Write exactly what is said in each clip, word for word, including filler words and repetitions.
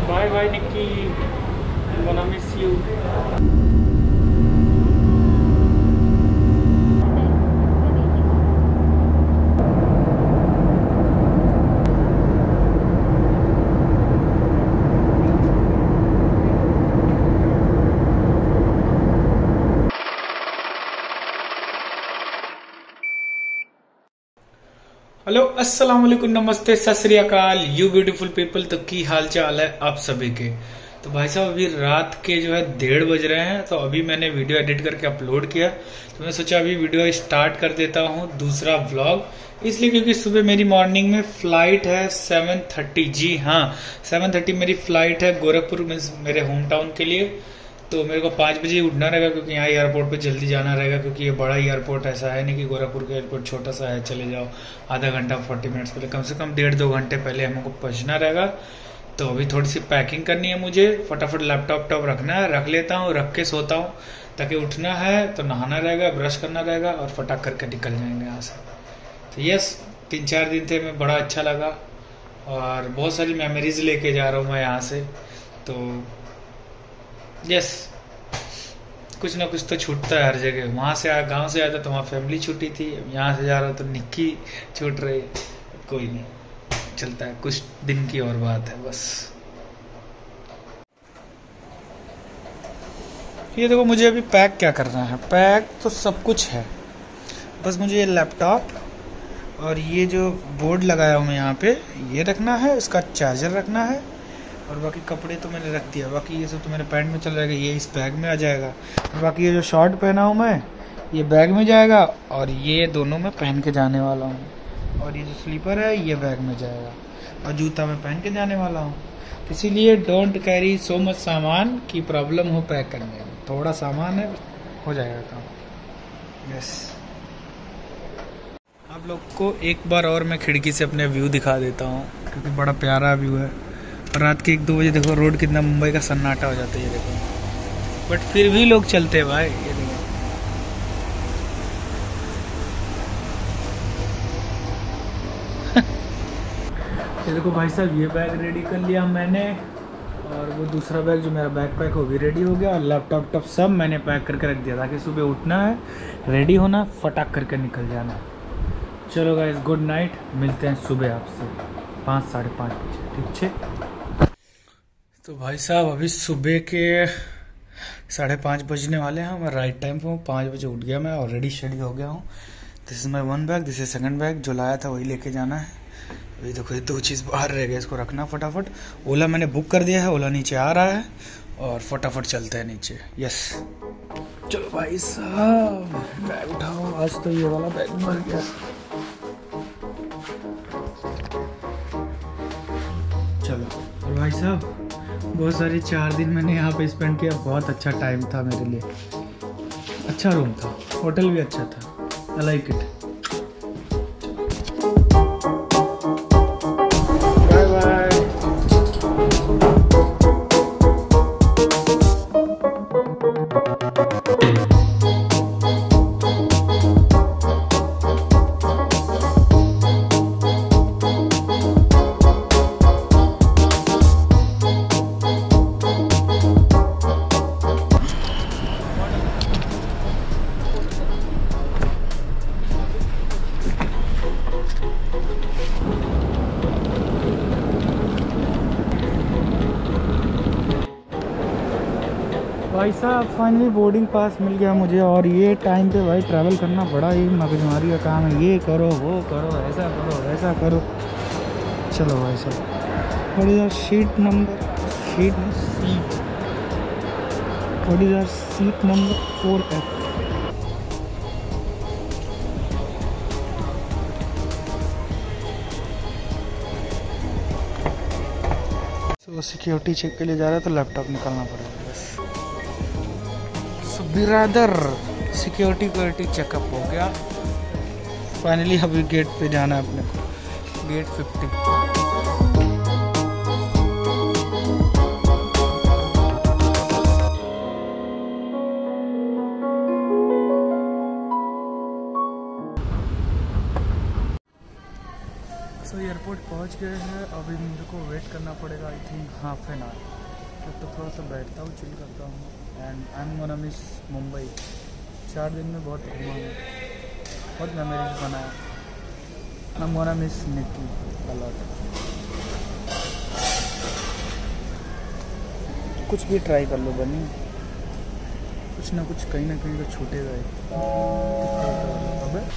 Bye bye Nikki. I'm gonna miss you. Hello अस्सलाम वालेकुम, नमस्ते, सत श्री अकाल, यू ब्यूटीफुल पीपल। तो की हाल चाल है आप सभी के। तो भाई साहब अभी रात के जो है डेढ़ बज रहे हैं। तो अभी मैंने वीडियो एडिट करके अपलोड किया, तो मैंने सोचा अभी वीडियो स्टार्ट कर देता हूँ दूसरा व्लॉग। इसलिए क्योंकि सुबह मेरी मॉर्निंग में फ्लाइट है सेवन थर्टी। जी हाँ, सेवन थर्टी मेरी फ्लाइट है गोरखपुर में, मेरे होम टाउन के लिए। तो मेरे को पाँच बजे उठना रहेगा क्योंकि यहाँ एयरपोर्ट पे जल्दी जाना रहेगा, क्योंकि ये बड़ा एयरपोर्ट ऐसा है नहीं कि गोरखपुर का एयरपोर्ट छोटा सा है चले जाओ आधा घंटा फोर्टी मिनट्स पहले, कम से कम डेढ़ दो घंटे पहले हमको पहुंचना रहेगा। तो अभी थोड़ी सी पैकिंग करनी है मुझे, फटाफट लैपटॉप टॉप रखना है, रख लेता हूँ, रख के सोता हूँ, ताकि उठना है तो नहाना रहेगा, ब्रश करना रहेगा और फटाक करके निकल जाएंगे यहाँ से। तो यस, तीन चार दिन थे, मैं बड़ा अच्छा लगा और बहुत सारी मेमोरीज लेके जा रहा हूँ मैं यहाँ से। तो यस, कुछ ना कुछ तो छूटता है हर जगह। वहां से आया, गांव से आया था तो वहाँ फैमिली छूटी थी, यहाँ से जा रहा हूँ तो निक्की छूट रही है। कोई नहीं, चलता है, कुछ दिन की और बात है बस। ये देखो, मुझे अभी पैक क्या करना है। पैक तो सब कुछ है, बस मुझे ये लैपटॉप और ये जो बोर्ड लगाया हूँ मैं यहाँ पे, ये रखना है, इसका चार्जर रखना है, और बाकी कपड़े तो मैंने रख दिया। बाकी ये सब तो मेरे पैंट में चल जाएगा, ये इस बैग में आ जाएगा। और बाकी ये जो शॉर्ट पहना हूँ मैं, ये बैग में जाएगा, और ये दोनों मैं पहन के जाने वाला हूँ। और ये जो स्लीपर है ये बैग में जाएगा, और जूता मैं पहन के जाने वाला हूँ। इसीलिए डोंट कैरी सो मच सामान की प्रॉब्लम हो पैक करने में। थोड़ा सामान है, हो जाएगा काम। यस, आप लोग को एक बार और मैं खिड़की से अपने व्यू दिखा देता हूँ, क्योंकि बड़ा प्यारा व्यू है। रात के एक दो बजे देखो रोड कितना मुंबई का सन्नाटा हो जाता है, ये देखो। बट फिर भी लोग चलते हैं भाई, ये देखो। ये देखो भाई साहब, ये बैग रेडी कर लिया मैंने, और वो दूसरा बैग जो मेरा बैग पैक हो भी रेडी हो गया, और लैपटॉप टॉप सब मैंने पैक करके रख दिया, ताकि सुबह उठना है, रेडी होना, फटाक करके निकल जाना। चलो गाइस, गुड नाइट, मिलते हैं सुबह आपसे पाँच साढ़े पाँच बजे, ठीक है। तो भाई साहब अभी सुबह के साढ़े पाँच बजने वाले हैं, मैं राइट टाइम पे हूँ, पाँच बजे उठ गया मैं, ऑलरेडी शेडी हो गया हूँ। This is my one bag, this is second bag, जो लाया था वही लेके जाना है। अभी देखो ये दो चीज़ बाहर रह गया, इसको रखना फटाफट। ओला मैंने बुक कर दिया है, ओला नीचे आ रहा है, और फटाफट चलते हैं नीचे। यस, चलो भाई साहब बैग उठाओ, आज तो ये वाला बैग भर गया। चलो, और भाई साहब बहुत सारे चार दिन मैंने यहाँ पे स्पेंड किया, बहुत अच्छा टाइम था मेरे लिए। अच्छा रूम था, होटल भी अच्छा था, I like it. Bye bye. भाई साहब फाइनली बोर्डिंग पास मिल गया मुझे, और ये टाइम पे भाई ट्रैवल करना बड़ा ही मगजमारी का काम है। ये करो, वो करो, ऐसा करो, ऐसा करो। चलो भाई साहब, what is our seat number, seat seat what is our seat number four F. तो सिक्योरिटी चेक के लिए जा रहा है, तो लैपटॉप निकालना पड़ेगा बस। सो बिरादर, सिक्योरिटी क्योरिटी चेकअप हो गया फाइनली। अभी गेट पे जाना है अपने को, गेट फिफ्टी। सो एयरपोर्ट पहुंच पहुंच गए हैं। अभी मेरे को वेट करना पड़ेगा I think half an hour, तब तो थोड़ा सा बैठता हूँ, चिल करता हूँ। And I am gonna miss Mumbai. चार दिन में बहुत घूमा हूँ, बहुत मेमोरीज बनाया। I am gonna miss Nikki a lot. कुछ भी ट्राई कर लो बनी, कुछ ना कुछ कहीं ना कहीं तो छूटेगा ही। अबे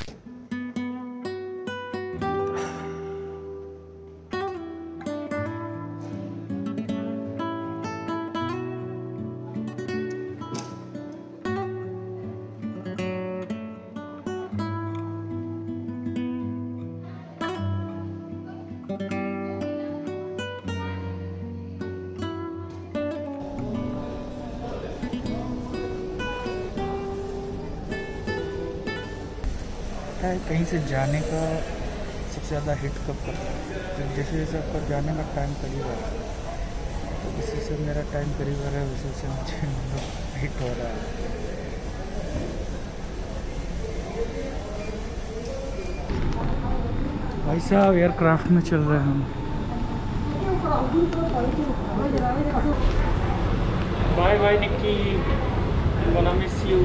है कहीं से जाने का सबसे ज़्यादा हिट कब करता है? जैसे जैसे आपका जाने का टाइम करीब आ रहा है, तो इसी से मेरा टाइम करीब आ रहा है, उसी से मुझे हिट हो रहा है। भाई साहब एयरक्राफ्ट में चल रहे हैं हम। Bye bye Nikki, gonna miss you.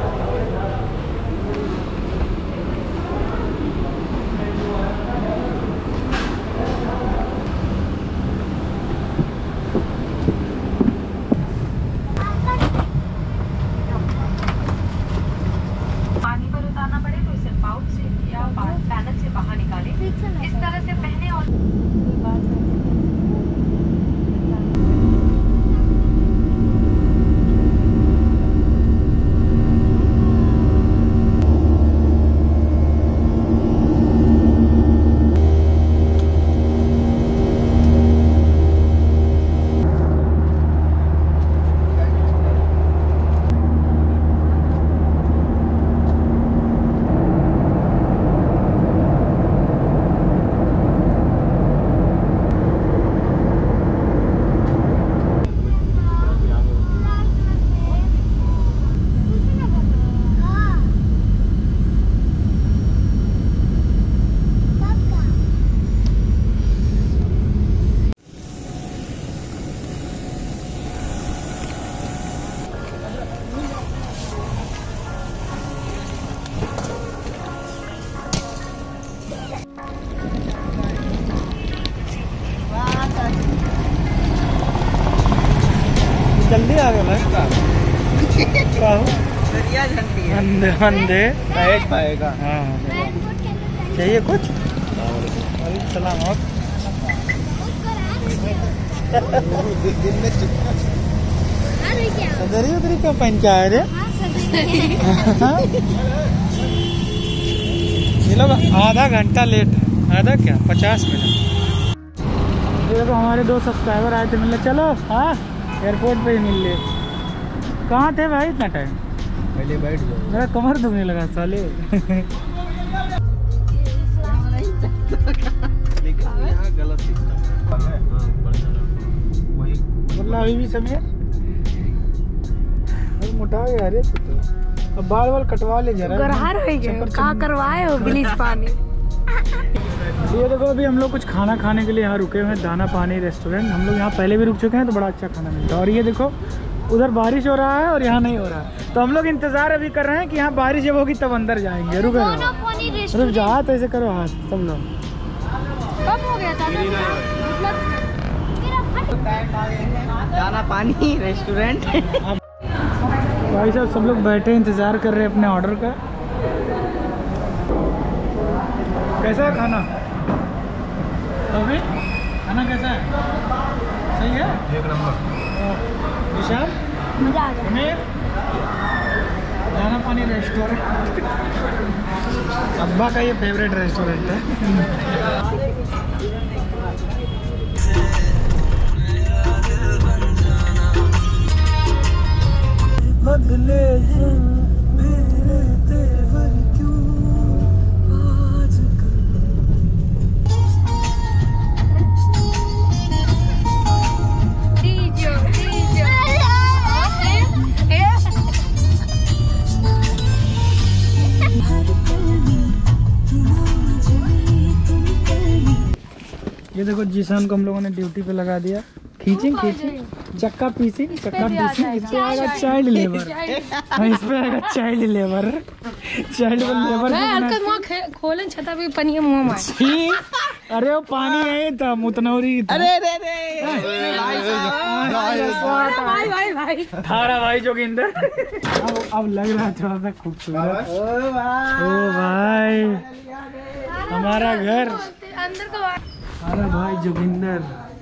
जल्दी आ गया अंधे अंधे पाएगा। हाँ चाहिए कुछ? सलाम। और सदरी उधरी क्यों पहन के आए रे? ये लोग आधा घंटा लेट है, आधा क्या पचास मिनट। ये देखो हमारे दो सब्सक्राइबर आए थे मिलने। चलो हाँ एयरपोर्ट पे ही मिल लिए। कहाँ थे भाई इतना टाइम? पहले बैठ जाओ, मेरा कमर दुखने लगा साले। गलत मतलब अभी भी समय मोटा हो गया। तो अब बाल वाल कटवा ले जरा। कहाँ करवाए हो ब्लीच पानी? ये देखो अभी हम लोग कुछ खाना खाने के लिए यहाँ रुके हुए हैं, दाना पानी रेस्टोरेंट। हम लोग यहाँ पहले भी रुक चुके हैं, तो बड़ा अच्छा खाना मिलता है। और ये देखो उधर बारिश हो रहा है और यहाँ नहीं हो रहा है, तो हम लोग इंतजार अभी कर रहे हैं कि यहाँ बारिश जब होगी तब अंदर जाएंगे। रुक रुक जा, तो ऐसे करो हाथ सब लोग। कब हो गया था दाना पानी रेस्टोरेंट? भाई साहब सब लोग बैठे इंतजार कर रहे हैं अपने ऑर्डर का। कैसा है खाना? अभी खाना कैसा है? सही है, एक नंबर। विशाल मजा आ गया। दाना पानी रेस्टोरेंट अब्बा का ये फेवरेट रेस्टोरेंट है। बदले मेरे तेवर क्यों आजकल। डीजे डीजे हर पल में तुम आज में तुम कल में देखो जीसान को हम लोगों ने ड्यूटी पे लगा दिया। खींचिंग खींचिंग चक्का पीसी चक्का पीसी। इस पे आएगा चाइल्ड लेबर। इस पे आएगा चाइल्ड लेबर। चाइल्ड लेबर खोलन छता भी पनिया मुंह में। अरे वो पानी है था मुतनौरी। अरे अरे भाई भाई भाई थारा भाई जोगिंदर। अब अब लग रहा है थोड़ा सा खूबसूरत। ओ भाई हमारा घर अंदर को। अरे भाई जोगिंदर।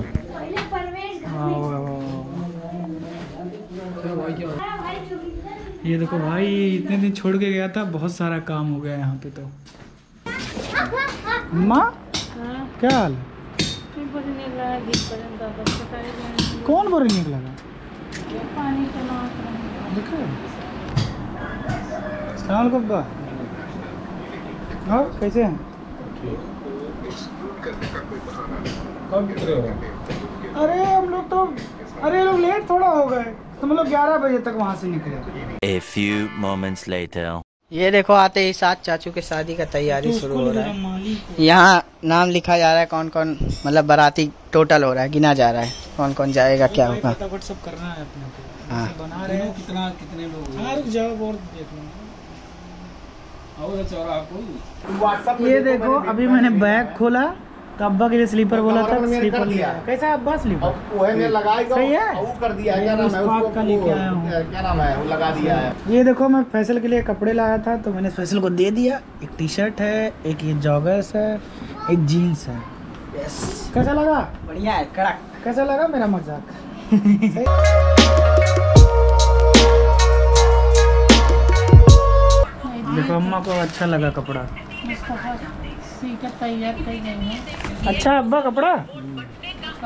ये देखो भाई इतने दिन छोड़ के गया था, बहुत सारा काम हो गया यहाँ पे। तो माँ क्या हाल है? कौन बोरे निकला? देखो और कैसे हैं? अरे हम लोग तो अरे लोग लेट थोड़ा हो गए। तुम लोग ग्यारह बजे तक वहाँ से निकले। A few moments later. ये देखो आते ही साथ चाचू के शादी का तैयारी तो शुरू हो रहा है। यहाँ नाम लिखा जा रहा है, कौन कौन मतलब बाराती टोटल हो रहा है, गिना जा रहा है कौन कौन जाएगा क्या होगा। फटाफट सब करना है अपने को। हाँ बना रहे हैं कितना कितने लोग। हाँ रुक जाओ और देख लो। ये देखो अभी मैंने बैग खोला तो अब्बा के लिए स्लीपर बोला था, स्लीपर लिया। कैसा है अब्बा स्लीपर? सही है, वो कर दिया। क्या नाम है उसका लेके आया हूँ, क्या नाम है वो लगा दिया है। ये देखो मैं फैसल के लिए कपड़े लाया था तो मैंने फैसल को दे दिया। एक टी शर्ट है, एक ये जॉगर्स है, एक जीन्स है। यस कैसा लगा? बढ़िया है, कड़क। कैसा लगा मेरा मजाक? देखो अम्मा को अच्छा लगा कपड़ा। अच्छा अब्बा कपड़ा